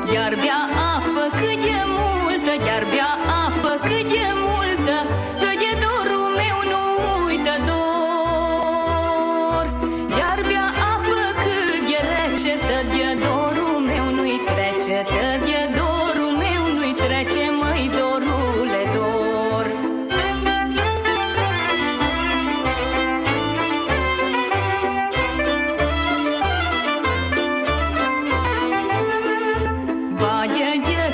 Iar bea apă cât e multă, iar bea apă cât e multă, că de dorul meu nu uită dor. Iar bea apă cât e rece, tă de dorul meu nu-i trece, tă de dorul meu nu-i trece, măi dorule dor. Baie